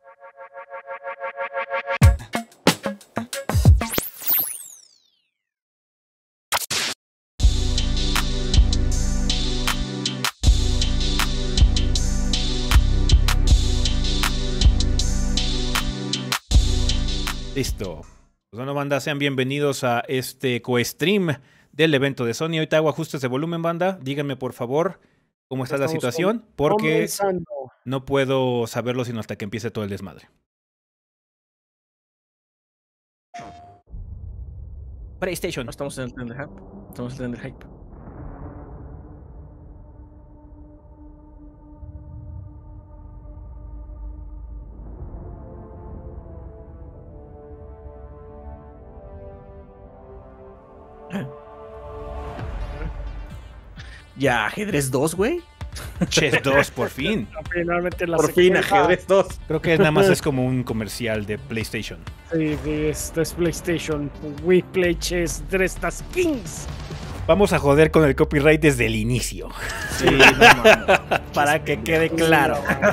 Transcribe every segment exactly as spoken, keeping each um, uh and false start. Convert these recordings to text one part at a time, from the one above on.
Listo. Pues bueno, banda, sean bienvenidos a este co-stream del evento de Sony. Ahorita hago ajustes de volumen, banda. Díganme, por favor, cómo está la situación, porque comenzando. No puedo saberlo sino hasta que empiece todo el desmadre. PlayStation. No estamos en el tren del hype. Estamos en el tren del hype. Ya, ajedrez dos, güey. Chess dos, por fin. Finalmente la por fin, ajedrez dos. Creo que nada más es como un comercial de PlayStation. Sí, sí, esto es PlayStation. We play chess, Drestas Kings. Vamos a joder con el copyright desde el inicio. Sí, no, no. Para que quede claro.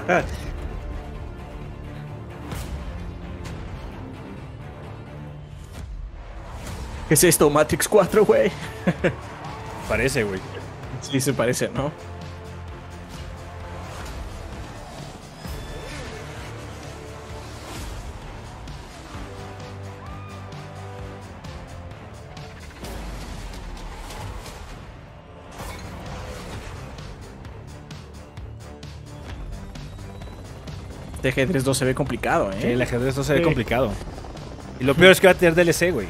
¿Qué es esto? Matrix cuatro, güey. Parece, güey. Sí, se parece, ¿no? Este ajedrez dos se ve complicado, ¿eh? Sí, el ajedrez dos se ve sí. complicado. Y lo peor es que va a tener D L C, güey.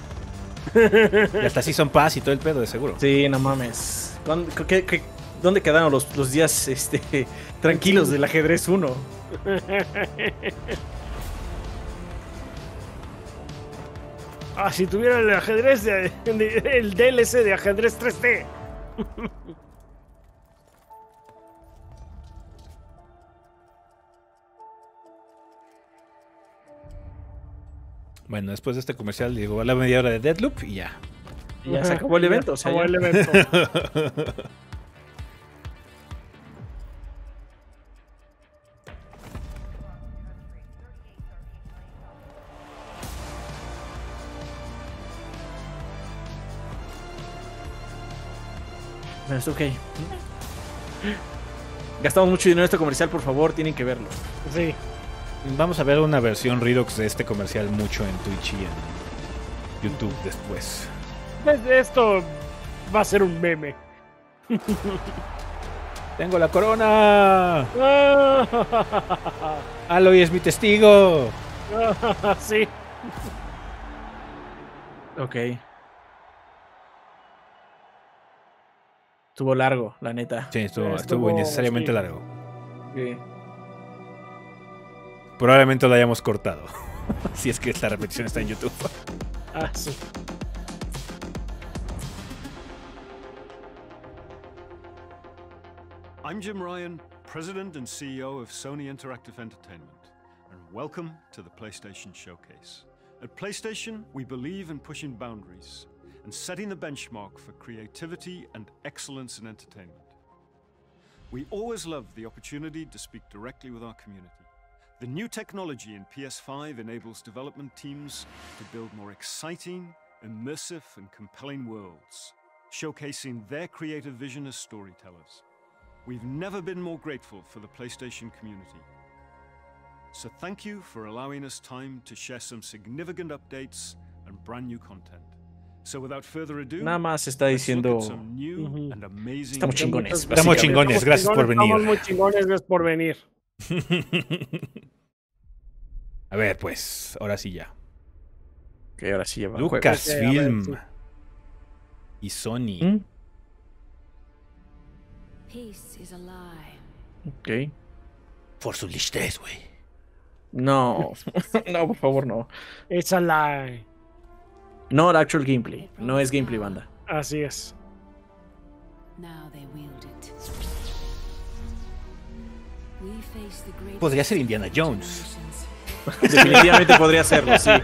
Y hasta Season Pass y todo el pedo, de seguro. Sí, no mames. ¿Qué, qué, ¿Dónde quedaron los, los días este, tranquilos del ajedrez uno? Ah, si tuviera el ajedrez de, de, el D L C de ajedrez tres D. Bueno, después de este comercial llegó a la media hora de Deathloop y ya. Y ya se acabó el evento. Se acabó el evento. Es ok. Gastamos mucho dinero en este comercial, por favor, tienen que verlo. Sí. Vamos a ver una versión Redux de este comercial mucho en Twitch y en YouTube después. Esto va a ser un meme. ¡Tengo la corona! ¡Aloy es mi testigo! Sí. Ok. Estuvo largo, la neta. Sí, estuvo, estuvo, estuvo innecesariamente sí. largo. Sí. Probablemente lo hayamos cortado. Si es que esta repetición está en YouTube. Ah, sí. I'm Jim Ryan, President and C E O of Sony Interactive Entertainment, and welcome to the PlayStation Showcase. At PlayStation, we believe in pushing boundaries and setting the benchmark for creativity and excellence in entertainment. We always love the opportunity to speak directly with our community. The new technology in P S five enables development teams to build more exciting, immersive, and compelling worlds, showcasing their creative vision as storytellers. We've never been more grateful for the PlayStation community. So thank you for allowing us time to share some significant updates and brand new content. So without further ado, nada más está diciendo uh-huh. estamos chingones. Estamos chingones, gracias por venir. Estamos muy chingones, gracias por venir. A ver, pues, ahora sí ya. Ok, ahora sí ya va. Lucasfilm sí, y Sony. ¿Mm? Ok. Force Unleashed tres, güey. No, no, por favor, no. It's a lie. No, el actual gameplay. No es gameplay, banda. Así es. Podría ser Indiana Jones. Definitivamente podría serlo, sí.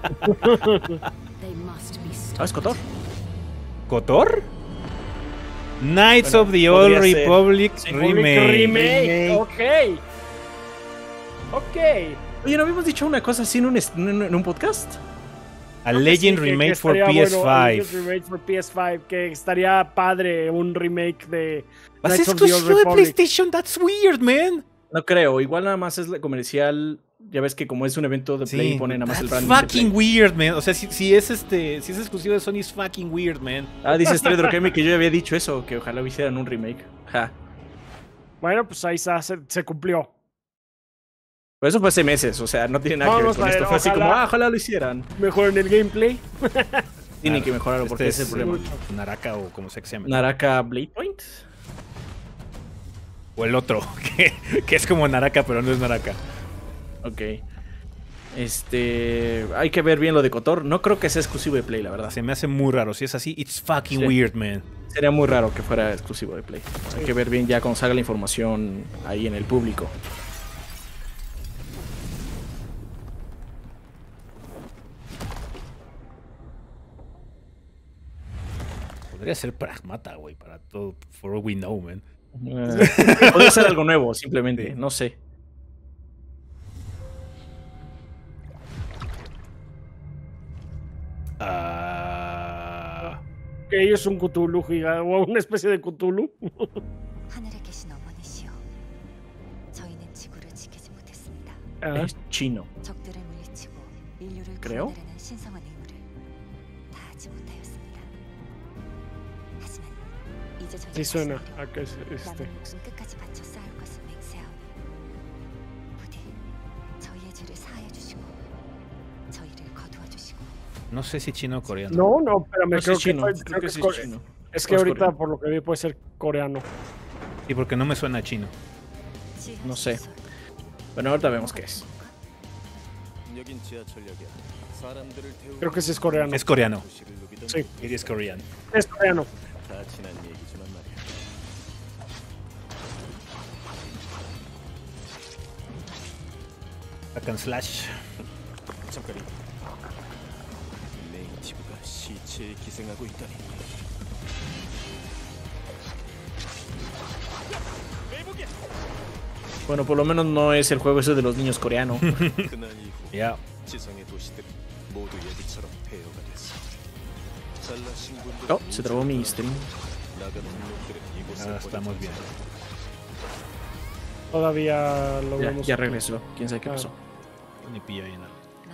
¿Sabes Kotor? ¿Kotor? Knights bueno, of the Old Republic Remake. Remake. Ok. Ok. Oye, ¿no habíamos dicho una cosa así en un, en, en un podcast? A Legend sí, Remake que, que for P S cinco. Bueno, Legend Remake for P S cinco, que estaría padre un remake de ¿Vas exclusivo de PlayStation? That's weird, man. No creo, igual nada más es la comercial. Ya ves que como es un evento de Play, sí, pone nada más el branding. Fucking weird, man. O sea, si, si es este, si es exclusivo de Sony, es fucking weird, man. Ah, dice Stray Kemi que yo ya había dicho eso, que ojalá hicieran un remake. Ja. Bueno, pues ahí se, se cumplió. Pero eso fue hace meses, o sea, no tiene nada Vamos que ver con esto. Fue así como, ah, ojalá lo hicieran. Mejoren el gameplay. Tienen que mejorarlo porque este ese es el problema. Naraka o como se llama. Naraka Blade Point. O el otro, que, que es como Naraka, pero no es Naraka. Ok. Este. Hay que ver bien lo de Kotor. No creo que sea exclusivo de Play, la verdad. Se me hace muy raro. Si es así, it's fucking sí. weird, man. Sería muy raro que fuera exclusivo de Play. Sí. Hay que ver bien ya cuando salga la información ahí en el público. Podría ser Pragmata, güey, para todo. For all we know, man. Uh, podría ser algo nuevo, simplemente. Sí. No sé. Uh... Que ellos son Cthulhu gigante, o una especie de Cthulhu. Ah. Es chino. Creo. Sí suena a que es este. No sé si chino o coreano. No, no, pero me no creo, es chino, que, creo, creo que, que es es chino. Es que ahorita coreano. Por lo que vi puede ser coreano. Sí, porque no me suena chino. No sé. Bueno, ahorita vemos qué es. Creo que sí es coreano. Es coreano. Sí. Es coreano. Es coreano. Hack and slash. Bueno, por lo menos no es el juego ese de los niños coreanos. Ya. Yeah. Oh, se trabó mi stream. Ahora estamos bien. Todavía lo ya, vemos. Ya regresó. ¿Quién sabe qué pasó? Ni pillo ahí nada.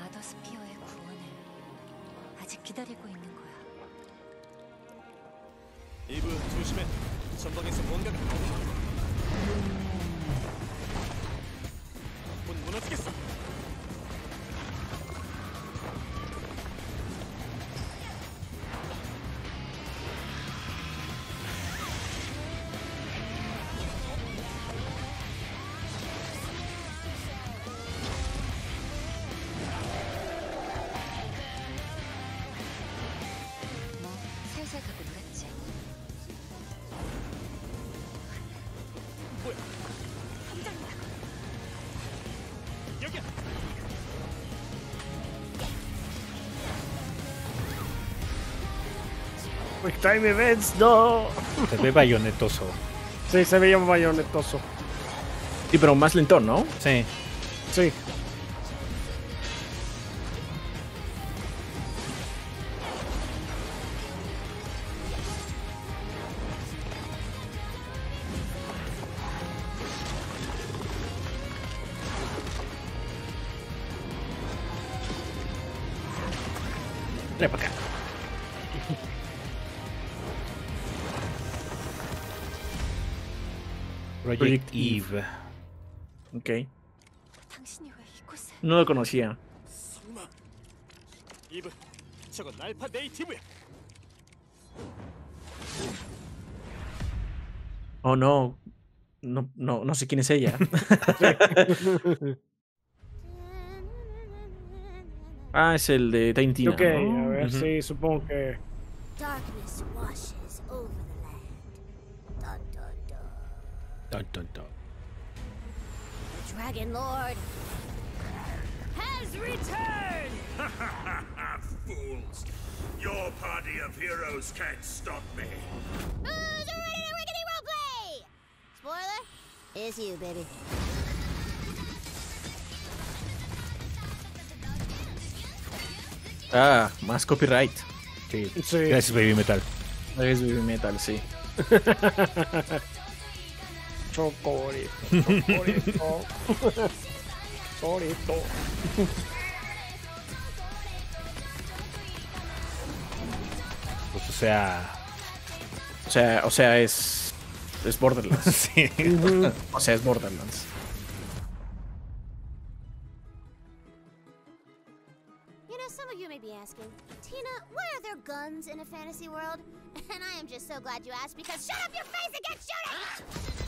Quick Time Events, no. Se ve bayonetoso. Sí, se veía bayonetoso. Sí, pero más lentón, ¿no? Sí. Sí. Trae para acá. Project Eve. Ok. No lo conocía. Oh no. No, no, no sé quién es ella. Ah, es el de Tiny Tina. Ok, ¿no? A ver, uh-huh. Sí, supongo que. Dun, dun, dun. The Dragon Lord has returned! Fools! Your party of heroes can't stop me. Who's ready to rickety roleplay? Spoiler? It's you, baby. Ah, más copyright. Sí. Sí. Gracias, Baby Metal. Es Baby Metal, sí. Chocorito, chocorito. Chocorito. Pues, o sea... O sea, o sea, es. Es Borderlands. sí. O sea, es Borderlands. You know, some of you may be asking, Tina, why are there guns in a fantasy world? And I am just so glad you asked because shut up your face and get shooting!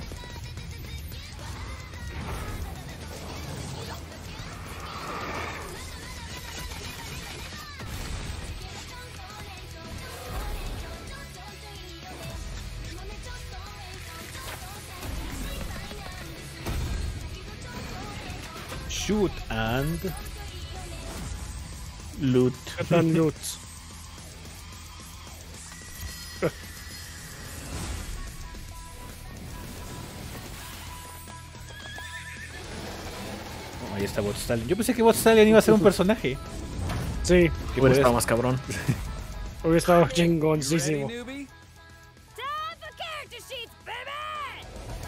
Shoot and... Loot. Tan nuts. Oh, ahí está Bot Stallion. Yo pensé que Bot Stallion iba a ser un personaje. Sí, Que hubiera estado más cabrón. hubiera estado chingoncísimo. Time for character sheets, baby!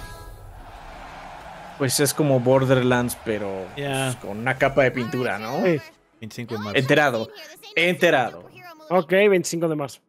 Pues es como Borderlands, pero Ya. pues, con una capa de pintura, ¿no? Sí. veinticinco de marzo. Enterado. Enterado. Ok, veinticinco de marzo.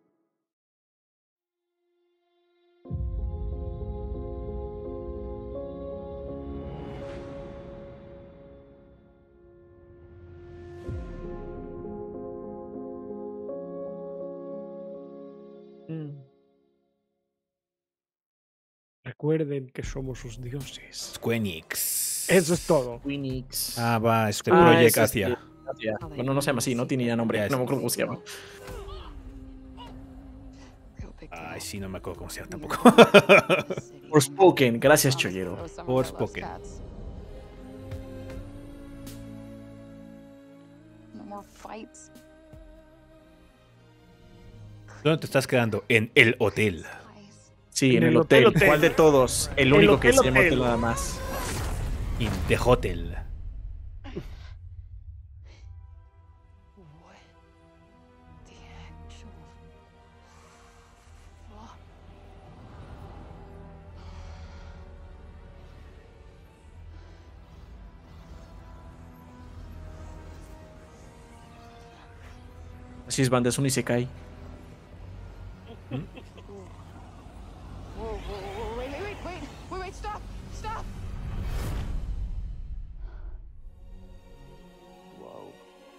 Recuerden que somos sus dioses. Squenix. Eso es todo. Phoenix. Ah, va, este Ah, Project es este- Asia. Asia. Bueno, no se llama así, no tiene ya nombre. Ya, No me es- acuerdo cómo se llama. Ay, sí, no me acuerdo cómo se llama tampoco. Forspoken, gracias, Chollero. Forspoken. No more fights. ¿Dónde te estás quedando? En el hotel. Sí, en el hotel. hotel. ¿Cuál de todos? El El único que hotel, se llama hotel. hotel nada más. In the hotel. What the actual fuck? Así es, banda, es un Isekai. Whoa, whoa, whoa, wait, wait, wait, wait, wait, wait, stop, stop. Whoa.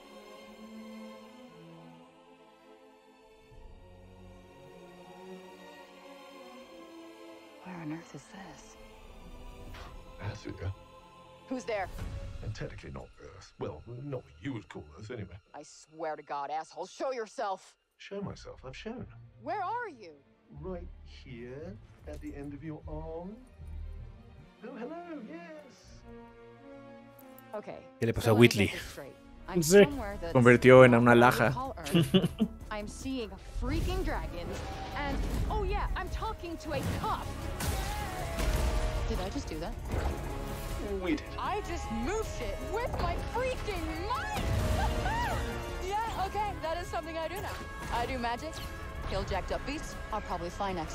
Where on earth is this? Athia. Who's there? And technically not Earth. Well, not what you would call Earth anyway. I swear to God, asshole, show yourself. Show myself. I've shown. Where are you? Right here, at the end of your arm. Oh, hello, yes. Okay. ¿Qué le pasó so a let me Whitley? get this straight. I'm Sí. somewhere that's Convirtió en not una what we laja. call Earth. I'm seeing freaking dragons, and oh yeah, I'm talking to a cop. Did I just do that? We did. I just moved shit with my freaking mind. Yeah, okay, that is something I do now. I do magic, kill jacked up beasts. I'll probably fly next.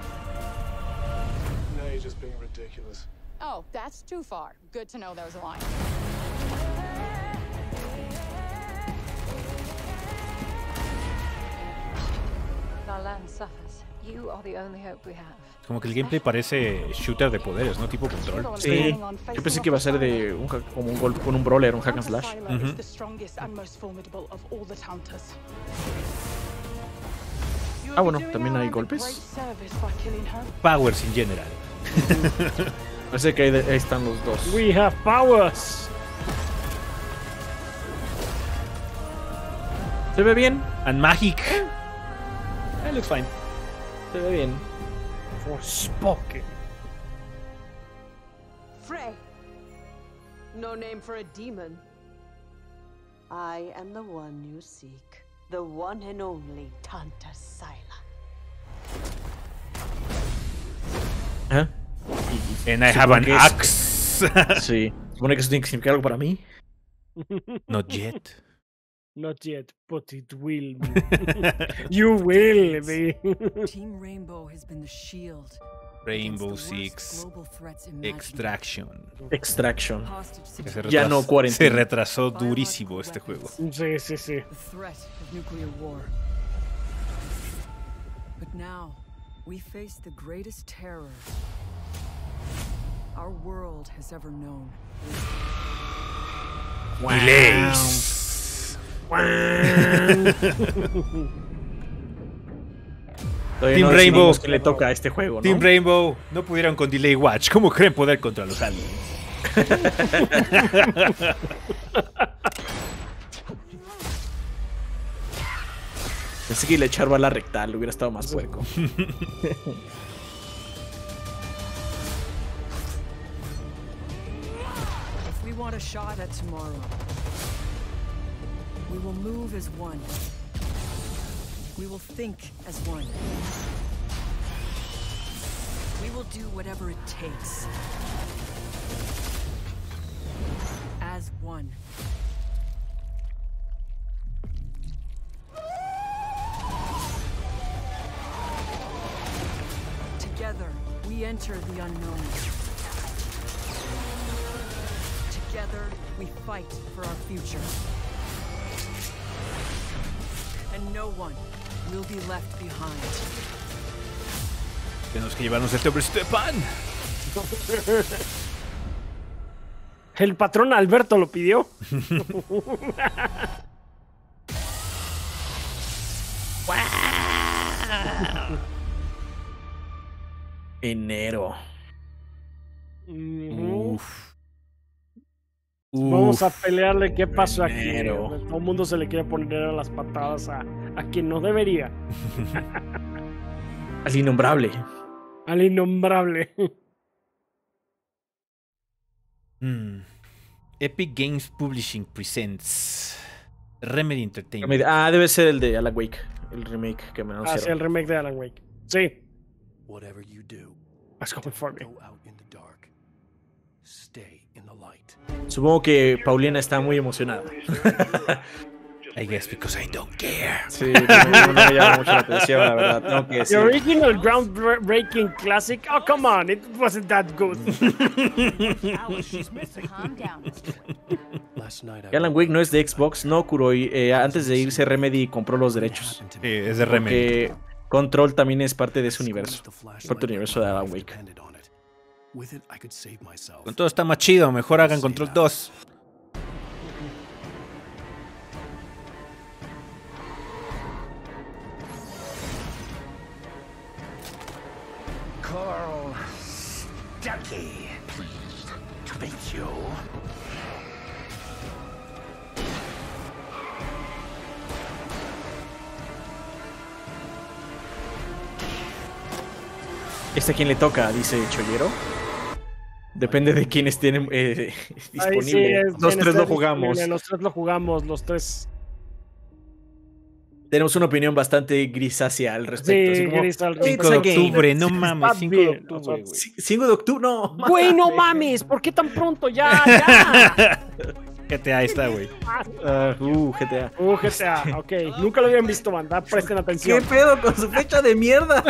No, you're just being ridiculous. Oh, that's too far. Good to know there's a line. Our land suffers. You are the only hope we have. Como que el gameplay parece shooter de poderes, ¿no? Tipo control. Sí, yo pensé que iba a ser de un, hack- como un golpe con un brawler, un hack and slash. Mhm. is the strongest and most formidable of all the hunters. You Ah, will be bueno, doing también our hay land a golpes. great service by killing her. Powers in general. Parece que ahí, de- ahí están los dos. We have powers. ¿Se ve bien? And Magic. It looks fine. Se ve bien. Forspoken. Frey. No name for a demon. I am the one you seek. The one and only Tanta Syla. ¿Eh? And I Supongo have an que es- axe. Sí. Supone que eso tiene que significar algo para mí. Not yet. Not yet, but it will be. You will be. Team Rainbow has been the shield. Rainbow Six Extraction. Extraction. Se ya no cuarenta. Se retrasó durísimo este juego. Sí, sí, sí. The threat of nuclear war. But now we face the greatest terror our world has ever known. Wow. Delays. Team no Rainbow que le toca a este juego, ¿no? Team Rainbow no pudieron con Delay Watch. ¿Cómo creen poder contra los aliens? Pensé que le echaba la rectal, hubiera estado más puerco. If we want a shot at tomorrow, we will move as one. We will think as one. We will do whatever it takes. As one. Together, we enter the unknown. Together, we fight for our future. And no one will be left behind. Tenemos que llevarnos este hombrecito de pan. El patrón Alberto lo pidió. Enero. Uf. Vamos a pelearle qué pasó Enero. aquí. Todo el mundo se le quiere poner a las patadas a, a quien no debería. Al innombrable. Al innombrable. Mm. Epic Games Publishing presents Remedy Entertainment. Remedy. Ah, debe ser el de Alan Wake. El remake que me anunciaron. Ah, sí, el remake de Alan Wake. Sí. Whatever you do, That's coming for me. go out in the dark. Stay in the light. Supongo que Paulina está muy emocionada. I guess because I don't care. Sí, no, no me llama mucho la atención, la verdad. Tengo que The decir. original groundbreaking classic. Oh, come on, it wasn't that good. Alan Wake no es de Xbox, no, Kuroi. Eh, antes de irse, Remedy compró los derechos. Sí, es de Remedy. Porque Control también es parte de ese universo. Parte del universo de Alan Wake. Con todo está más chido. Mejor hagan Control dos. Carl Stuckey. Pleased to meet you. ¿Este a quién le toca? Dice Chollero. Depende de quién estén eh, disponible. Ahí sí, es, los tres lo disponible. jugamos. Los tres lo jugamos, los tres. Tenemos una opinión bastante grisácea al respecto. Sí, así como, gris al "It's cinco de a game". octubre, no mames. Está cinco de bien, octubre, o sea, güey. C- cinco de octubre, no. Güey, no mames, ¿por qué tan pronto? Ya, ya. G T A está, güey. Ah, uh, G T A. Uh, G T A, ok. Nunca lo habían visto, banda. Presten ¿Qué atención. pedo con su fecha de mierda?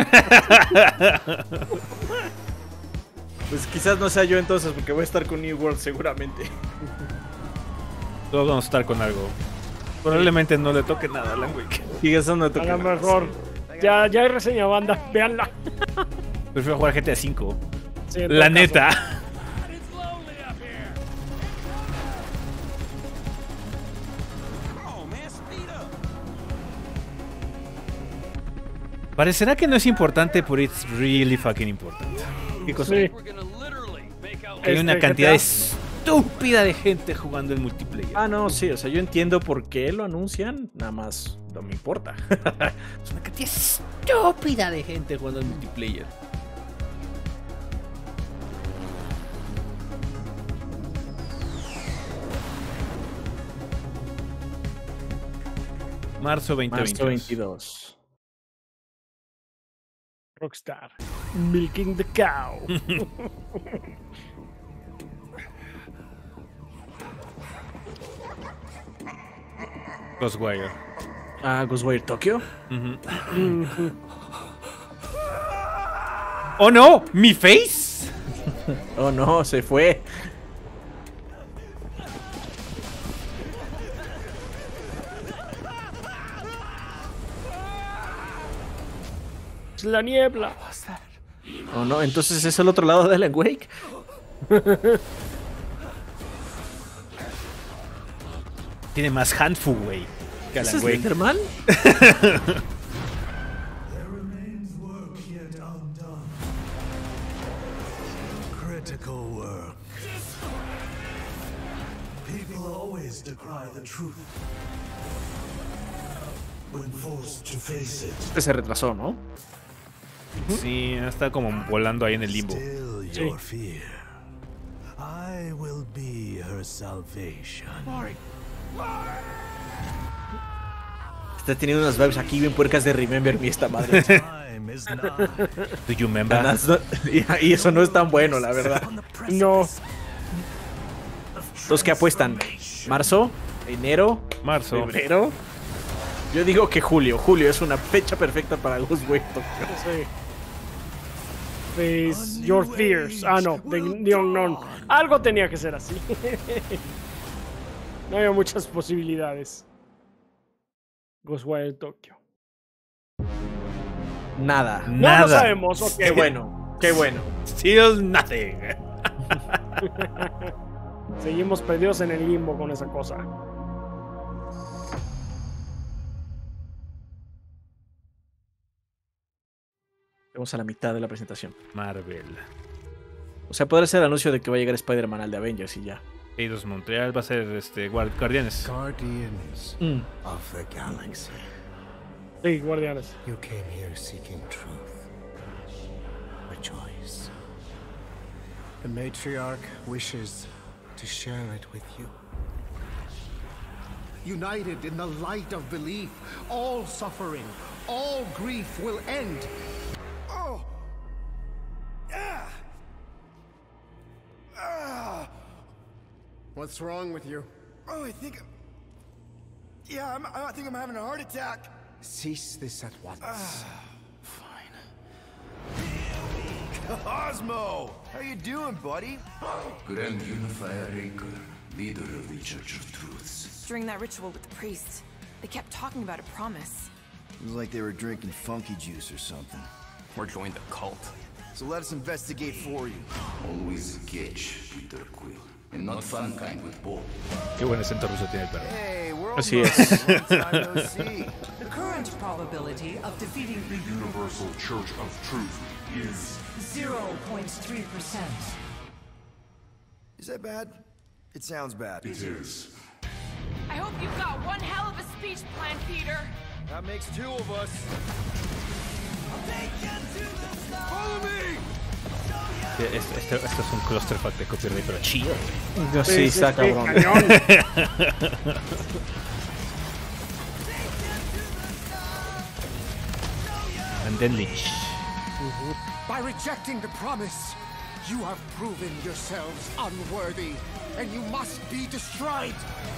Pues quizás no sea yo entonces, porque voy a estar con New World seguramente. Todos vamos a estar con algo. Probablemente no le toque nada a Alan Wake. Quizás no A toque lo nada. mejor. Ya, ya hay reseña, banda. Véanla. Prefiero jugar G T A cinco. Sí, en todo La caso. neta. Parecerá que no es importante, pero it's really fucking important. ¿Qué cosa? Sí. Que hay una Este, cantidad G T A. estúpida de gente jugando el multiplayer. Ah, no, sí, o sea, yo entiendo por qué lo anuncian, nada más no me importa. Es una cantidad estúpida de gente jugando el multiplayer. Marzo veinte veintidós. Marzo veintidós. Rockstar. Milking the cow. Ghostwire. Ah, Ghostwire Tokyo. Uh-huh. ¡Oh no! ¡Mi face! Oh no, se fue. Es la niebla. Oh no, entonces es el otro lado de Alan Wake. Tiene más handful, güey. Que Alan ¿Es Wake. Slenderman? Critical work. People always decry the truth when forced to face it. Este se retrasó, ¿no? Sí, está como volando ahí en el limbo. Still your fear. I will be her salvation. Está teniendo unas vibes aquí bien puercas de Remember Me esta madre. Do you remember? Y eso no es tan bueno, la verdad. No. ¿Los que apuestan? ¿Marzo? ¿Enero? Marzo. ¿Febrero? Yo digo que julio. Julio es una fecha perfecta para Ghostwire Tokyo. Sí. Face your fears. Ah, no. The, the unknown. Algo tenía que ser así. No había muchas posibilidades. Ghostwire Tokyo. Nada. No Nada. lo sabemos. Okay. Qué bueno. Qué bueno. Still nothing. Seguimos perdidos en el limbo con esa cosa. Vamos a la mitad de la presentación. Marvel. O sea, podrá ser el anuncio de que va a llegar Spider-Man al de Avengers y ya. Eidos Montreal va a ser este Guard- Guardianes. Guardians Mm. of the galaxy. Sí, guardianes. You came here seeking truth. Rejoice. The matriarch wishes to share it with you. United in the light of belief, all suffering, all grief will end. Oh! Ah! Ah! What's wrong with you? Oh, I think... Yeah, I'm, I think I'm having a heart attack. Cease this at once. Fine. Cosmo! How you doing, buddy? Grand Unifier Raker, leader of the Church of Truths. During that ritual with the priest, they kept talking about a promise. It was like they were drinking funky juice or something. Or joined the cult. So let us investigate for you. Always catch, Peter Quill. And not fun kind with Bob. Qué buen acento ruso tiene el perro. Hey, we're Así es. Long time no see. The current probability of defeating the Universal Church of Truth is zero point three percent. Is that bad? It sounds bad. It is. I hope you've got one hell of a speech plan, Peter. That makes two of us. Follow me! Esto, esto, esto es un clusterfuck de copyright, pero chido. Yo sí, está cabrón. And then Lynch. By rejecting the promise, you have proven yourselves unworthy, and you must be destroyed.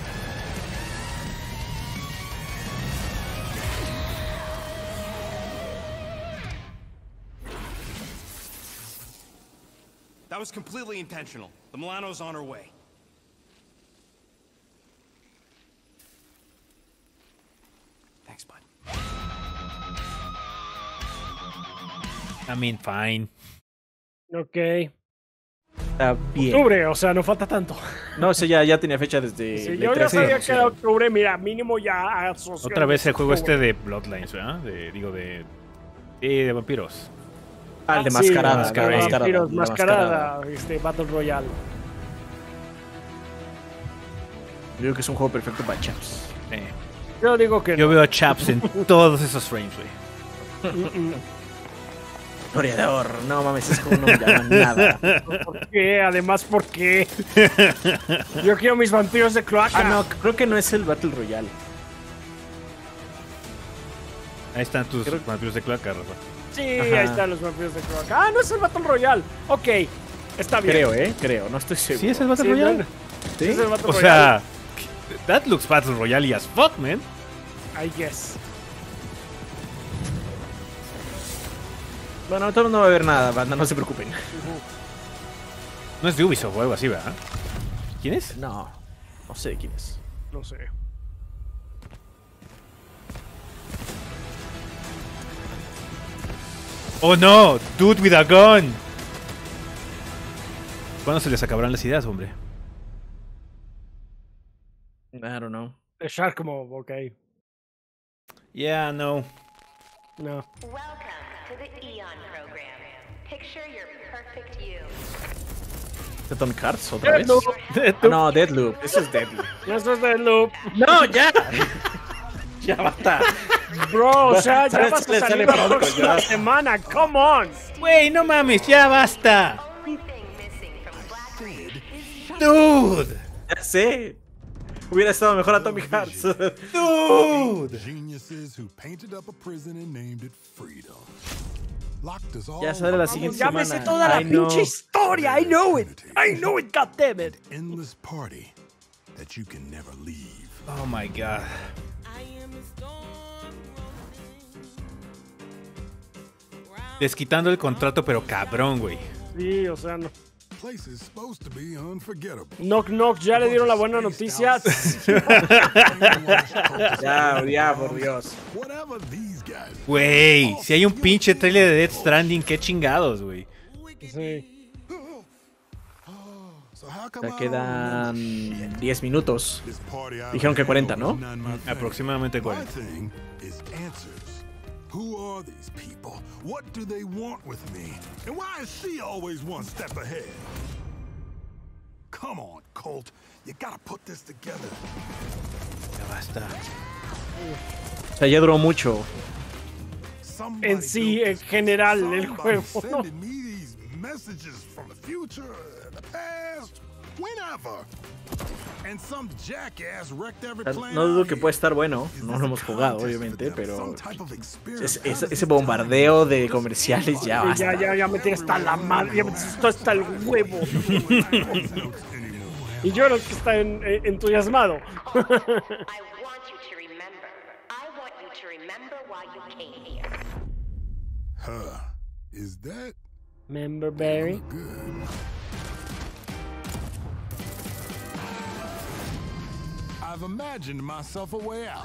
That was completely intentional. The Milano's on her way. Thanks, bud. I mean, fine. Ok. Está bien. Octubre, o sea, no falta tanto. No, ese ya, ya tenía fecha desde. Sí, el yo ya trece. sabía que era octubre, mira, mínimo ya asociado. Otra vez el juego este de Bloodlines, ¿verdad? De, digo, de. Sí, de vampiros. Ah, el de Sí, mascarada. mascarada, de mascarada, vampiros, de mascarada, este, Battle Royale. Yo creo que es un juego perfecto para chaps. Eh. Yo digo que Yo no. veo a Chaps en todos esos frames, güey. Historiador, no mames, es como no me llaman nada. ¿Por qué? Además, ¿por qué? Yo quiero mis vampiros de cloaca. Ah, no, creo que no es el Battle Royale. Ahí están tus Creo- vampiros de cloaca, Rafa. Sí, Ajá. ahí están los vampiros de cloaca. Ah, no es el Battle Royale. Ok, está bien. Creo, eh, creo, no estoy seguro. ¿Sí es el Battle Sí, Royale? no, ¿Sí? es el Battle O Royale. sea, That looks Battle Royale as fuck, man. I guess. Bueno, entonces no va a haber nada, banda, no se preocupen. No es de Ubisoft o algo así, ¿verdad? ¿Quién es? No, no sé quién es. No sé. Oh no, dude with a gun. ¿Cuándo se les acabarán las ideas, hombre? I don't know. The Shark Mob, okay. Yeah, no. No. Welcome to the Eon program. Picture your perfect you. ¿De Tom Cards otra vez? Deadloop. Ah, no, Deadloop. Eso es Deadloop. Eso es Deadloop. No, ya. Ya basta. Bro, o sea, ya Sale- vas a sale- salir sale la pronto, próxima ya. semana. Come on. Güey, no mames, ya basta. Dude. Ya sé. Hubiera estado mejor Atomic Hearts. Dude. Geniuses who painted up a prison and named it freedom. Locked us all Ya sale la siguiente Ya me semana. sé toda la I know. pinche historia. I know it. I know it, goddammit. Endless party that you can never leave. Oh my god. Desquitando el contrato, pero cabrón, güey. Sí, o sea, no. Place is supposed to be unforgettable. Knock, knock, ya le dieron la buena noticia. Ya, ya, por Dios. Whatever these guys. Güey, si hay un pinche trailer de Death Stranding, qué chingados, güey. Sí. Ya quedan diez minutos. Dijeron que cuarenta, ¿no? Aproximadamente My cuarenta. thing is answers. Who are these people? What do they want with me? And why is she always one step ahead? Come on, Colt. You gotta put this together. Ya basta. O sea, ya duró mucho. En sí, en general, el juego. ¿no? Sending me these messages from the future, the past, whenever. And some jackass wrecked every plan. No dudo que puede estar bueno. No lo hemos jugado, obviamente, pero es- es- ese bombardeo de comerciales ya Sí, basta. ya, ya, ya me tiene hasta la madre. Ya me tiene hasta el huevo. Y yo era el que está en- en- entusiasmado. I want you to remember. I want you to remember why you came here. Huh. Is that Member Barry. good? I've imagined myself a way out.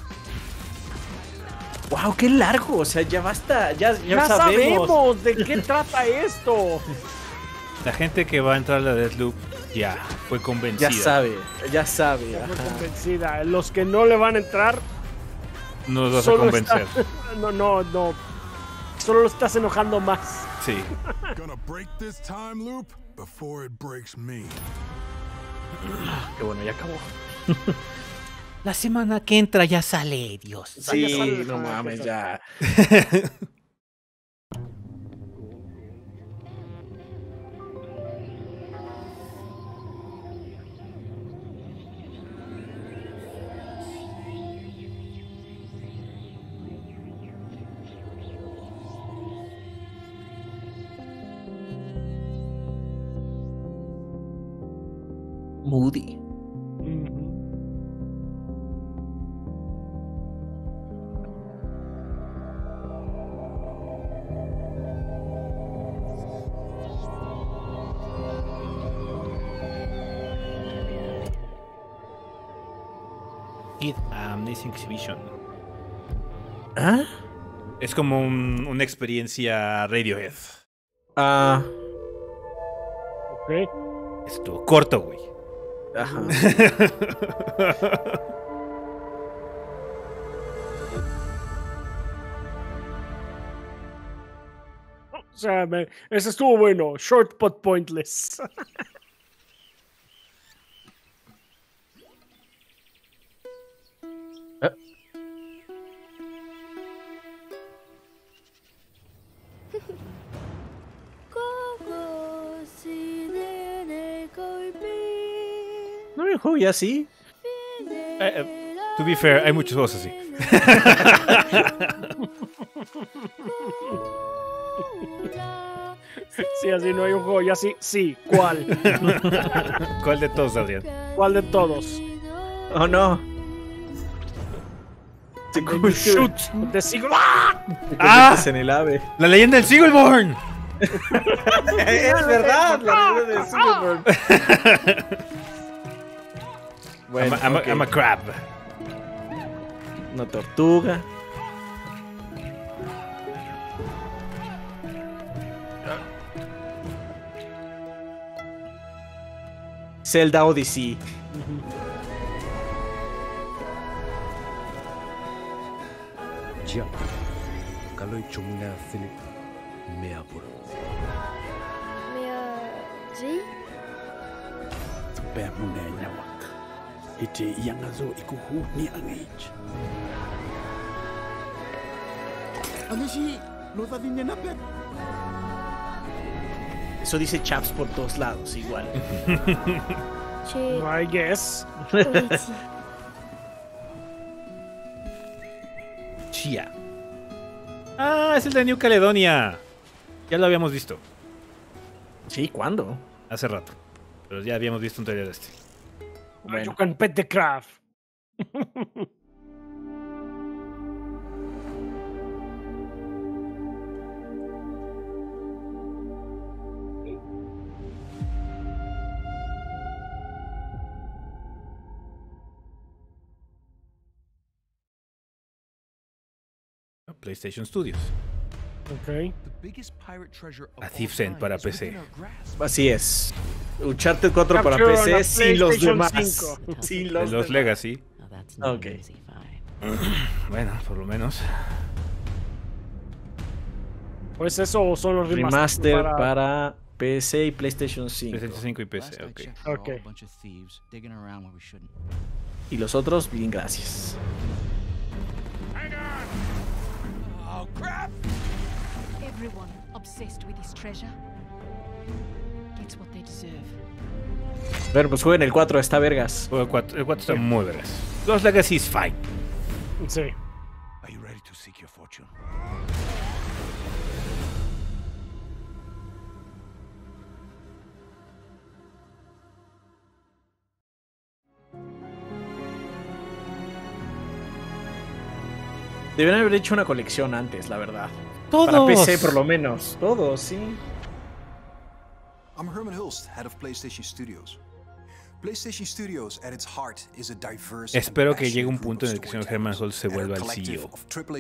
Wow, qué largo. O sea, ya basta. Ya, ya, Ya sabemos. sabemos de qué trata esto. La gente que va a entrar a la Deathloop ya fue convencida. Ya sabe, ya sabe. Ya fue ajá. convencida. Los que no le van a entrar. No los vas a solo convencer. está- No, no, no. Solo lo estás enojando más. Sí. Gonna break this time loop before it breaks me. Qué bueno, ya acabó. La semana que entra ya sale, Dios. Sí, no mames, ya. Moody. Kid Amnesia Exhibition. ¿Ah? Es como un- una experiencia Radiohead. Ah. Ok. Estuvo corto, güey. Ajá. O sea, me- ese estuvo bueno. Short but pointless. ¿No hay un juego ya así? Eh, eh, to be fair, hay muchos juegos así. Sí, así no hay un juego. Y así, sí. ¿Cuál? ¿Cuál de todos, Adrián? ¿Cuál de todos? Oh no. Shoot the Seagull. ¡Ah! En el ave. La leyenda del Seagullborn. Es verdad, la leyenda del Seagullborn. Bueno, I'm, a, okay. I'm a crab. Una tortuga. Zelda Odyssey. Siap. Kalau cuma Philip Meapur. Mea G? Sampai muna nyawak. Ite yang azo ikuhu ni angage. Anashi, no da dinero pet. Eso dice chaps por todos lados, igual. Che. I guess. Chia. Ah, es el de New Caledonia. Ya lo habíamos visto. Sí, ¿cuándo? Hace rato. Pero ya habíamos visto un trailer de este. Bueno. You can pet the crab. PlayStation Studios. Ok. A Thief's End para P C. Así es. Uncharted cuatro para P C sin los demás. Sin los, los Legacy. Ok. Bueno, por lo menos. Pues eso son los remaster, remaster para... para P C y PlayStation cinco. PlayStation cinco y P C, ok. okay. Y los otros, bien, gracias. Oh, crap! Everyone obsessed with his treasure gets what they deserve. Bueno, pues jueguen el cuatro, está vergas. El cuatro, el cuatro está muy vergas. Los Legacy is fine. Sí. Are you ready to seek your fortune? Deben haber hecho una colección antes, la verdad. Todos. Para P C, por lo menos. Todos, sí. I'm Herman Hulst, head of PlayStation Studios. PlayStation Studios, at its heart, is a diverse. Espero que llegue un punto en el que el señor Herman Hulst se vuelva el C E O.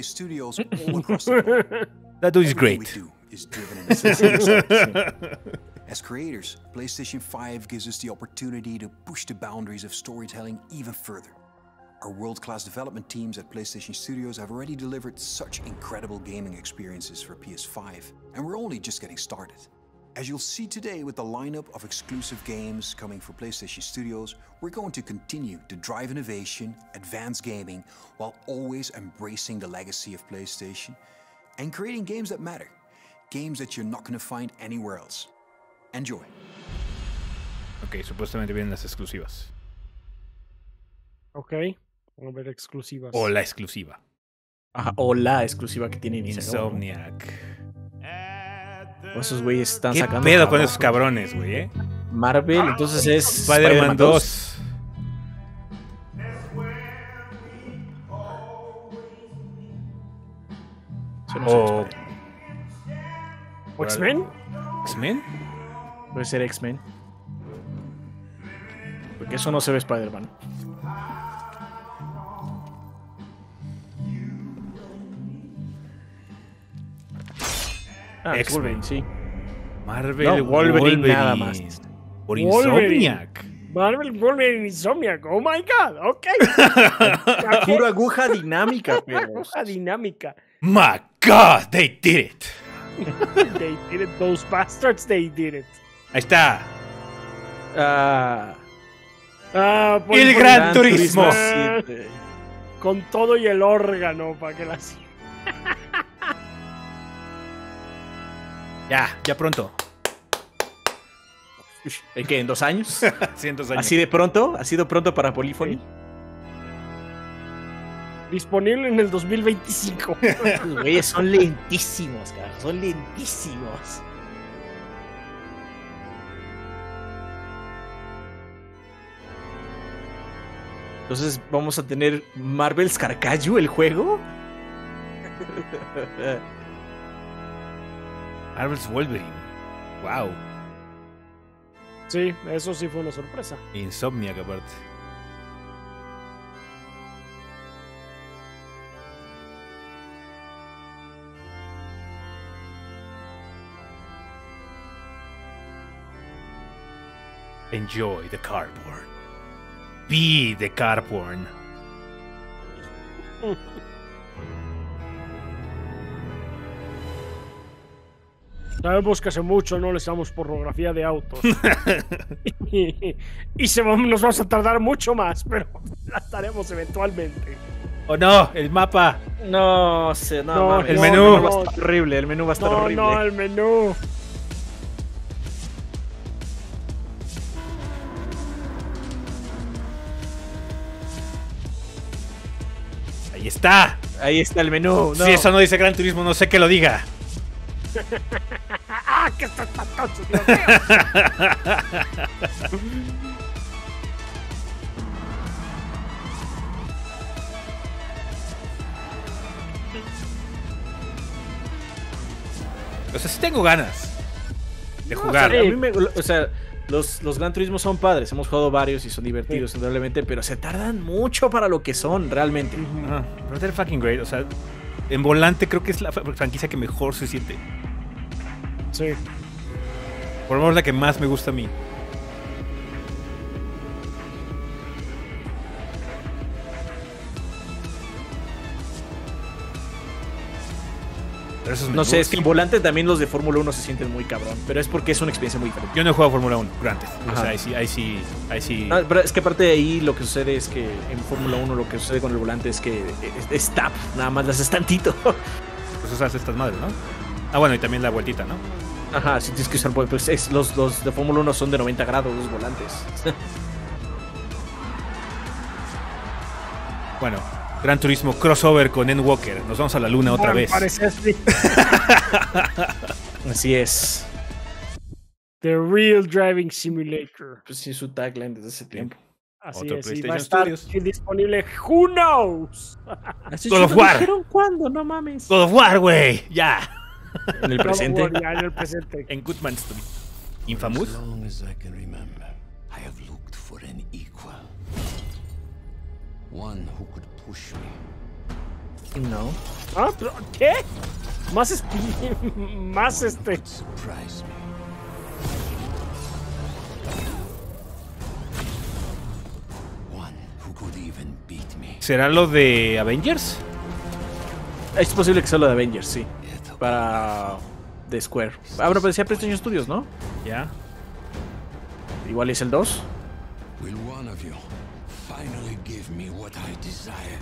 That dude is great. As creators, PlayStation five gives us the opportunity to push the boundaries of storytelling even further. Our world-class development teams at PlayStation Studios have already delivered such incredible gaming experiences for P S five, and we're only just getting started. As you'll see today with the lineup of exclusive games coming for PlayStation Studios, we're going to continue to drive innovation, advance gaming, while always embracing the legacy of PlayStation and creating games that matter. Games that you're not going to find anywhere else. Enjoy. Ok, supuestamente vienen las exclusivas. Ok, vamos a ver exclusivas. O la exclusiva. Ajá, o la exclusiva que tiene Insomniac. O esos güeyes están ¿Qué sacando. ¿Qué pedo con esos cabrones, güey, eh? Marvel, entonces es Spider-Man dos. O ¿O X-Men? ¿X-Men? Puede ser X-Men. Porque eso no se ve Spider-Man. Ah, X-Men, sí. Marvel, no, Wolverine, Wolverine, nada más. Por Insomniac. Marvel, Wolverine, Insomniac. Oh my god, ok. Pura aguja dinámica, pero. Aguja dinámica. My god, they did it. They did it, those bastards, they did it. Ahí está. Ah. Ah, por, el por Gran, Gran Turismo. Turismo. Con todo y el órgano para que las. Ya, ya pronto. ¿En qué? ¿En dos años? Sí, en dos años. ¿Así de pronto? ¿Ha sido pronto para Polyphony? Sí. Disponible en el dos mil veinticinco. Los güeyes son lentísimos, carajo. Son lentísimos. Entonces, ¿vamos a tener Marvel's Carcaju, el juego? Marvel's Wolverine. Wow. Sí, eso sí fue una sorpresa. Insomniac aparte. Enjoy the car porn. Be the car porn. Sabemos que hace mucho no les damos pornografía de autos. y y se, nos vamos a tardar mucho más, pero la estaremos eventualmente. ¡Oh no! ¡El mapa! No sé, no, No, mames. el no, menú. El menú no. va a estar horrible, el menú va a estar No, horrible. no, el menú. Ahí está. Ahí está el menú. No. Si eso no dice Gran Turismo, no sé qué lo diga. ¡Ah, que está espantoso, Dios mío! O sea, sí tengo ganas de No, jugar. o sea, a mí me- o sea, los, los Gran Turismo son padres. Hemos jugado varios y son divertidos, Sí. indudablemente, pero se tardan mucho para lo que son, realmente. Ah, pero they're fucking great. O sea, en volante creo que es la fr- franquicia que mejor se siente. Sí. Por lo menos la que más me gusta a mí. Pero esos No sé, menús- es que en volante también los de Fórmula uno se sienten muy cabrón, pero es porque es una experiencia muy diferente. Yo no he jugado Fórmula uno, pero antes. O Ajá. sea, ahí sí, ahí sí, ahí sí. No, pero es que aparte de ahí lo que sucede es que en Fórmula uno lo que sucede con el volante es que es, es tap, nada más le haces tantito. Pues usas estas madres, ¿no? Ah, bueno, y también la vueltita, ¿no? Ajá, si tienes que usar, pues es, los, los de Fórmula uno son de noventa grados los volantes. Bueno, Gran Turismo crossover con Endwalker. Nos vamos a la luna otra Ah, me vez. parece así. Así es. The Real Driving Simulator. Pues sí, su tagline desde ese tiempo. Así Otro es, y PlayStation va a estar Studios. disponible. Who knows? Así God of War. dijeron cuándo, no mames. God of War, güey. Ya. En el God of presente. War, ya en el presente. En Goodman Street. Infamous. As long as I can remember, I have looked for an equal. One who could push me. No. Ah, pero, ¿qué? Más es- más este. Surprise me. One who could even beat me. ¿Será lo de Avengers? Es posible que sea lo de Avengers, sí. Para de Square. Ah, pero decía PlayStation Studios, ¿no? Ya. Igual es el dos. Will one of you finally give me what I desire?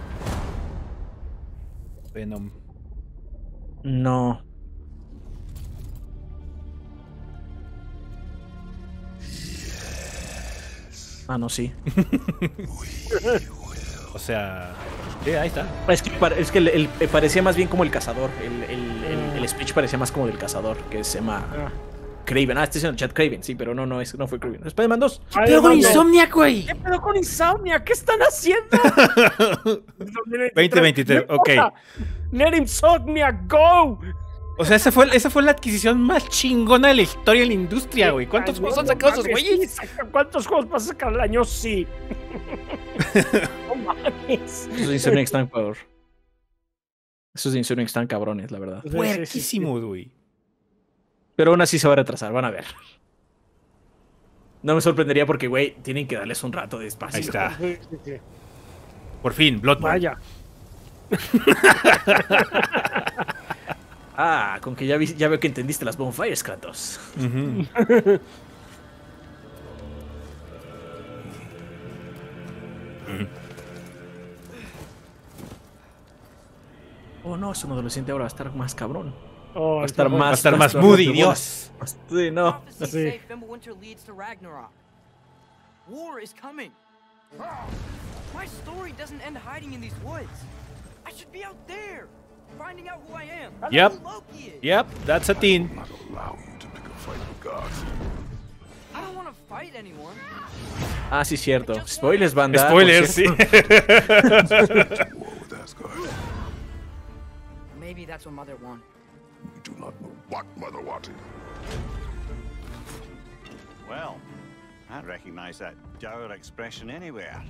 Venom. No. Ah, no, sí. O sea, sí, ahí está. Es que, pare- es que el, el- eh, parecía más bien como el cazador. El, el- el- el speech parecía más como del cazador, que se llama Craven. Ah, este es el chat Craven, sí, pero no, no, es, no fue Craven. Spider-Man dos. Ay, pero con Insomniac, güey? ¿Qué pedo con Insomnia? ¿Qué están haciendo? veinte veintitrés, No ok. importa. Let Insomnia go. O sea, esa fue, esa fue la adquisición más chingona de la historia de la industria, güey. ¿Cuántos Ay, juegos no, han sacado no esos mames, güeyes? sí, saca- ¿Cuántos juegos vas a sacar al año? Sí. No mames. Esos de Insomniac están cabrón. Esos de Insomniac están cabrones, la verdad. Puerquísimos, güey. Pero aún así se va a retrasar, van a ver. No me sorprendería porque, güey, tienen que darles un rato de espacio. Ahí está. Sí, sí, sí. Por fin, Bloodborne. Vaya. Ah, con que ya, vi- ya veo que entendiste las bonfires, Kratos. Ujú. Oh, no, es un adolescente ahora va a estar más cabrón. Oh, va a estar está- más, va a estar más más moody, más- Dios. Sí, no. Prophecies Sí. say Fimbulwinter leads to Ragnarok. War is coming. My story doesn't end hiding in these woods. I should be out there, finding out who I am. Yep. Who Loki is. Yep, that's a teen. Not allow you to pick a fight with gods. I don't want to fight anyone. Ah, sí, cierto. Spoilers, banda. Spoilers, sí. Maybe that's what Mother wanted. We do not know what Mother wanted. Well, I recognize that dour expression anywhere.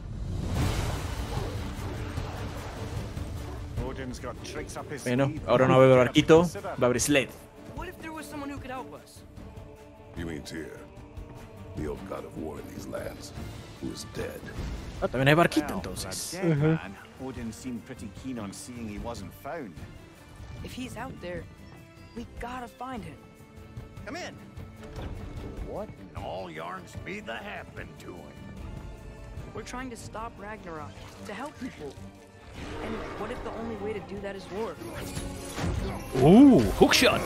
Odin's got tricks up his Bueno, sleeve. ahora no va a haber barquito, va a haber sled. What if there was someone who could help us? You mean Tyr, the old god of war in these lands, who is dead. Ah, también hay barquito, Well, entonces. that dead man, Odin seemed pretty keen on seeing he wasn't found. If he's out there, we gotta find him. Come in. What in all yarns speed that happened to him? We're trying to stop Ragnarok, to help people. And what if the only way to do that is war? Ooh, hookshot.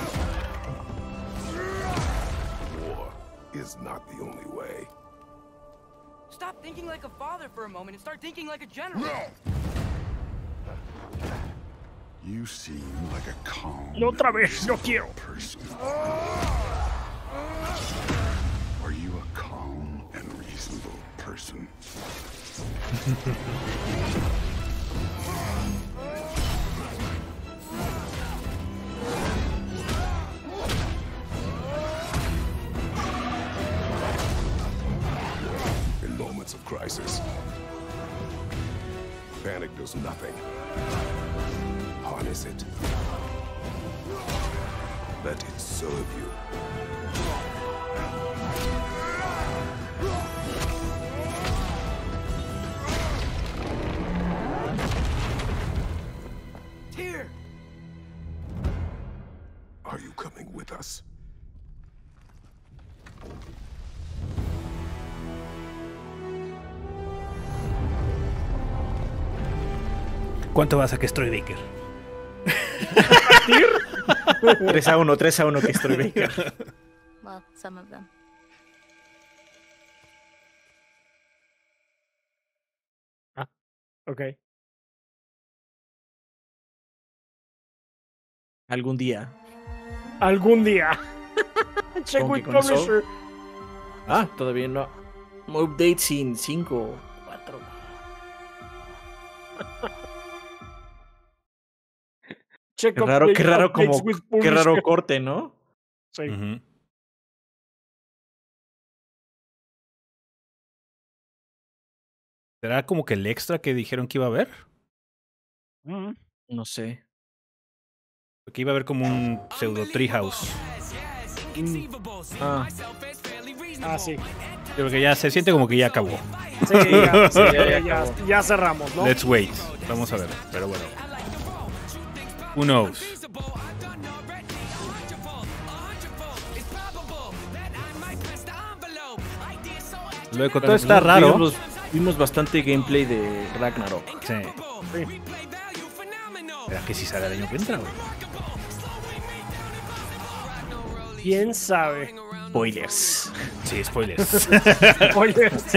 War is not the only way. Stop thinking like a father for a moment and start thinking like a general. You seem like a calm Y otra vez, no quiero. person. Are you a calm and reasonable person? In moments of crisis, panic does nothing. Harness it. Let it serve you. Tyr! Are you coming with us? ¿Cuánto vas a que Baker? tres a uno, tres a uno que Baker. Well, some of them. Ah, ok. Algún día. Algún día. Check ¿Cómo with que con eso? publisher. Ah, todavía no. Update sin cinco, cuatro. Check Qué up raro, the qué raro updates como, with qué raro publisher. corte, ¿no? Sí. Ujú. ¿Será como que el extra que dijeron que iba a haber? Mm. No sé. Porque iba a haber como un pseudo treehouse. Mm. Ah, Ah, sí. Creo que ya se siente como que ya acabó. Sí, ya, sí, Ya, ya, ya ya, acabó. ya cerramos, ¿no? Let's wait. Vamos a ver, pero bueno. Who knows? Lo de Cotó Bueno, está vimos- raro. Vimos, vimos bastante gameplay de Ragnarok. Sí. Sí. ¿Será que sí sale el año que entra, güey? ¿Quién sabe? Spoilers. Sí, spoilers. Spoilers.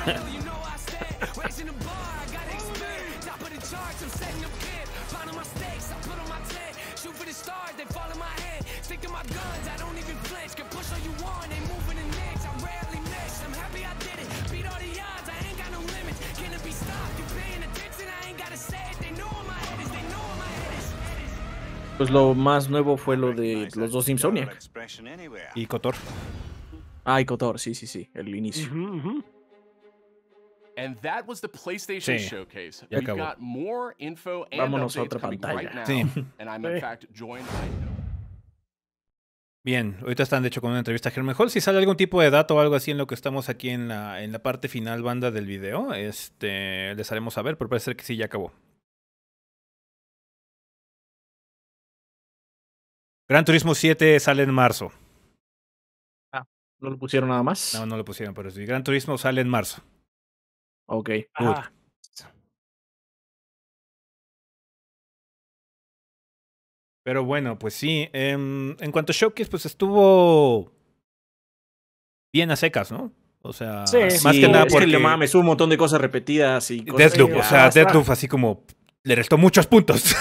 Pues lo más nuevo fue lo de los dos Insomniac. Y Kotor. Ah, y Kotor, sí, sí, sí, el inicio. Ujú, ujú. And that was the PlayStation Sí, showcase. ya We've acabó. got more info and Vámonos a updates otra coming pantalla. right now. Sí. And I'm in Sí. fact joined by Bien, ahorita están de hecho con una entrevista a Germán Hall. Si sale algún tipo de dato o algo así en lo que estamos aquí en la, en la parte final, banda del video, este, les haremos saber, pero parece ser que sí, ya acabó. Gran Turismo siete sale en marzo. ¿No lo pusieron nada más? No, no lo pusieron, pero sí. Gran Turismo sale en marzo. Ok. Good. Ah, Pero bueno, pues sí. em, en cuanto a Showcase, pues estuvo bien a secas, ¿no? O sea, Sí. más Sí, que nada es porque que le mames, hubo un montón de cosas repetidas y cosas Deathloop, que- o sea, hasta- Deathloop así como le restó muchos puntos. Sí,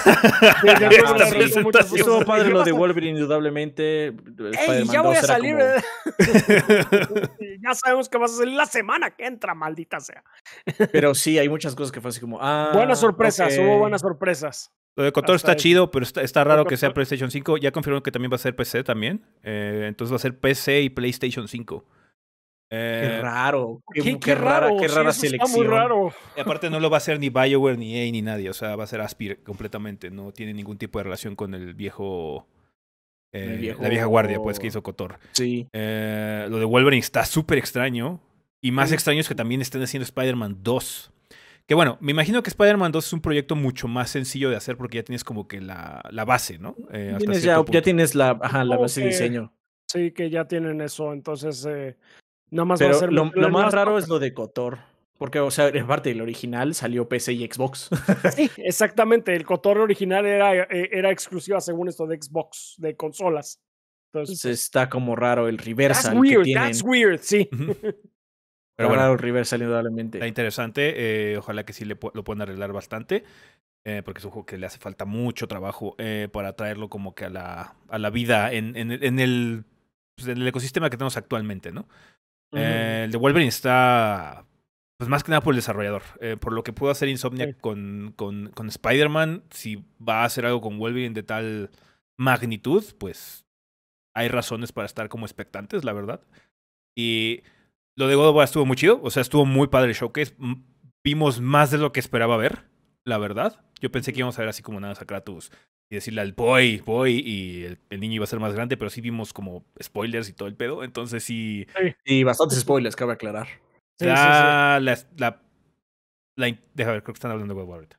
estuvo padre lo de Wolverine, indudablemente. ¡Ey, ya voy a salir! Como... ya sabemos que vas a salir la semana que entra, maldita sea. Pero sí, hay muchas cosas que fue así como... Ah, buenas sorpresas, okay. hubo buenas sorpresas. Lo de Kotor está chido, pero está, está raro que sea PlayStation cinco. Ya confirmaron que también va a ser P C también. Eh, entonces va a ser P C y PlayStation cinco. Eh, qué raro. Qué, qué, qué, qué rara, raro, qué rara sí, selección. Está muy raro. Y aparte no lo va a hacer ni BioWare, ni E A, ni nadie. O sea, va a ser Aspyr completamente. No tiene ningún tipo de relación con el viejo... Eh, el viejo... La vieja guardia, pues, que hizo Kotor. Sí. Eh, lo de Wolverine está súper extraño. Y más sí. extraño es que también estén haciendo Spider-Man dos. Que bueno, me imagino que Spider-Man dos es un proyecto mucho más sencillo de hacer porque ya tienes como que la, la base, ¿no? Eh, tienes ya, ya tienes la, ajá, la base de diseño. Sí, que ya tienen eso. Entonces... Eh... Nada más Pero va a ser lo, lo más raro es lo de Kotor. Porque, o sea, en parte del original salió P C y Xbox. Sí, exactamente. El Kotor original era, era exclusiva según esto de Xbox, de consolas. Entonces, Entonces está como raro el reversal that's weird, que tienen. That's weird, sí. Pero bueno, raro el reversal indudablemente. Está interesante. Eh, ojalá que sí le, lo puedan arreglar bastante. Eh, porque es un juego que le hace falta mucho trabajo eh, para traerlo como que a la, a la vida en, en, en, el, pues, en el ecosistema que tenemos actualmente, ¿no? Uh-huh. Eh, el de Wolverine está, pues más que nada por el desarrollador. Eh, por lo que pudo hacer Insomniac sí. con, con, con Spider-Man, si va a hacer algo con Wolverine de tal magnitud, pues hay razones para estar como expectantes, la verdad. Y lo de God of War estuvo muy chido. O sea, estuvo muy padre el showcase. Vimos más de lo que esperaba ver, la verdad. Yo pensé que íbamos a ver así como nada a Kratos y decirle al boy, boy, y el, el niño iba a ser más grande, pero sí vimos como spoilers y todo el pedo, entonces sí... Sí, y bastantes spoilers, cabe aclarar. Sí, la, sí, sí. La, la, la... Deja ver, creo que están hablando de God of War ahorita.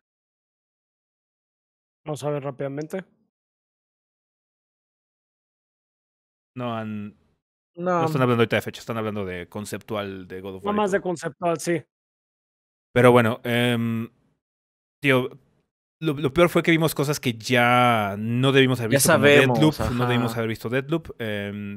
Vamos a ver rápidamente. No, han... no, no están hablando ahorita de fecha, están hablando de conceptual de God of War. No más de conceptual, sí. Pero bueno, um, tío... Lo, lo peor fue que vimos cosas que ya no debimos haber visto. Ya sabemos, como Deathloop, ajá. no debimos haber visto Deathloop. Eh,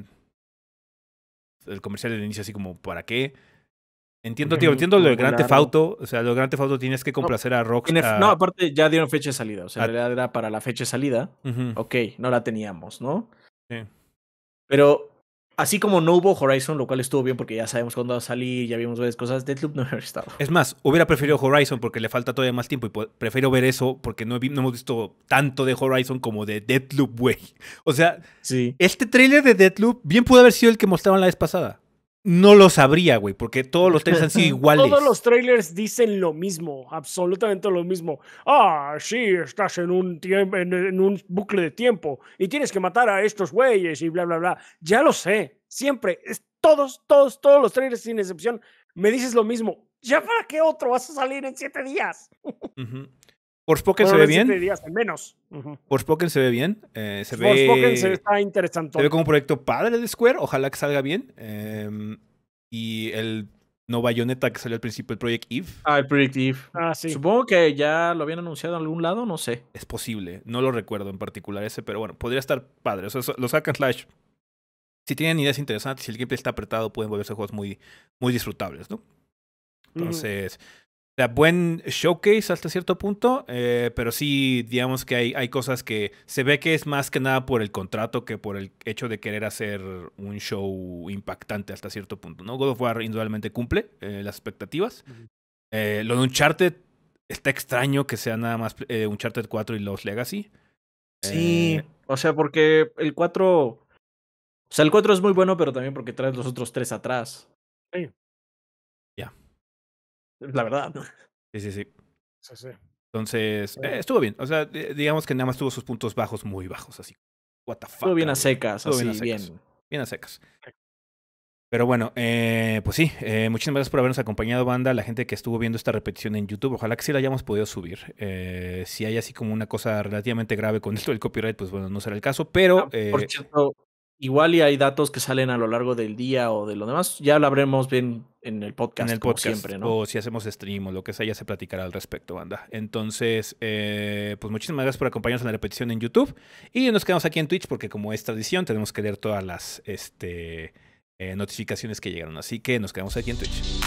el comercial del inicio así como, ¿para qué? Entiendo, tío, entiendo lo del Grand Theft Auto. O sea, lo del Grand Theft Auto tienes que complacer no, a Rockstar. No, aparte ya dieron fecha de salida. O sea, en realidad era para la fecha de salida. Uh-huh. Ok, no la teníamos, ¿no? Sí. Pero así como no hubo Horizon, lo cual estuvo bien porque ya sabemos cuándo va a salir, ya vimos varias cosas, Deathloop no hubiera estado. Es más, hubiera preferido Horizon porque le falta todavía más tiempo y prefiero ver eso porque no, no hemos visto tanto de Horizon como de Deathloop, güey. O sea, sí. Este tráiler de Deathloop bien pudo haber sido el que mostraron la vez pasada. No lo sabría, güey, porque todos los trailers han sido iguales. Todos los trailers dicen lo mismo, absolutamente lo mismo. Ah, sí, estás en un, tiempo, en, en un bucle de tiempo y tienes que matar a estos güeyes y bla, bla, bla. Ya lo sé, siempre, es, todos, todos, todos los trailers sin excepción me dices lo mismo. ¿Ya para qué otro vas a salir en siete días? Uh-huh. Forspoken bueno, se ve bien. siete días, al menos. Uh-huh. Forspoken se ve bien. Eh, se Forspoken ve... se está interesante. Se ve como un proyecto padre de Square. Ojalá que salga bien. Eh, y el no Bayonetta que salió al principio, el Project Eve. Ah, el Project Eve. Ah, sí. Supongo que ya lo habían anunciado en algún lado, no sé. Es posible. No lo recuerdo en particular ese, pero bueno, podría estar padre. O sea, los hack and slash, si tienen ideas interesantes, si el gameplay está apretado, pueden volverse juegos muy, muy disfrutables, ¿no? Entonces... Uh-huh. O sea, buen showcase hasta cierto punto, eh, pero sí, digamos que hay, hay cosas que se ve que es más que nada por el contrato que por el hecho de querer hacer un show impactante hasta cierto punto, ¿no? God of War indudablemente cumple eh, las expectativas. Uh-huh. Eh, lo de Uncharted está extraño que sea nada más eh, Uncharted cuatro y Lost Legacy. Sí, eh, o sea, porque el cuatro... O sea, el cuatro es muy bueno, pero también porque traes los otros tres atrás. Sí. Ya. Yeah. La verdad. Sí, sí, sí. Sí, sí. Entonces, sí. Eh, estuvo bien. O sea, digamos que nada más tuvo sus puntos bajos muy bajos, así. What the fuck. Estuvo bien a secas, estuvo así, bien a secas. Bien. bien a secas. Pero bueno, eh, pues sí, eh, muchísimas gracias por habernos acompañado, banda. La gente que estuvo viendo esta repetición en YouTube, ojalá que sí la hayamos podido subir. Eh, si hay así como una cosa relativamente grave con esto del copyright, pues bueno, no será el caso, pero... Ah, por eh, cierto, igual y hay datos que salen a lo largo del día o de lo demás, ya lo habremos bien en el podcast, en el como podcast siempre, ¿no? O si hacemos stream o lo que sea, ya se platicará al respecto, banda. Entonces, eh, pues muchísimas gracias por acompañarnos en la repetición en YouTube. Y nos quedamos aquí en Twitch porque como es tradición, tenemos que leer todas las este, eh, notificaciones que llegaron. Así que nos quedamos aquí en Twitch.